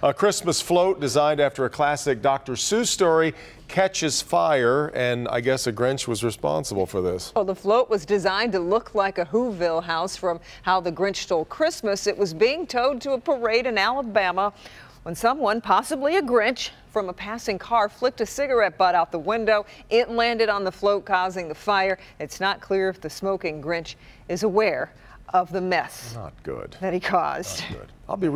A Christmas float designed after a classic Dr. Seuss story catches fire, and I guess a Grinch was responsible for this. Well, the float was designed to look like a Whoville house from How the Grinch Stole Christmas. It was being towed to a parade in Alabama when someone, possibly a Grinch, from a passing car flicked a cigarette butt out the window. It landed on the float, causing the fire. It's not clear if the smoking Grinch is aware of the mess Not good. that he caused. Not good. I'll be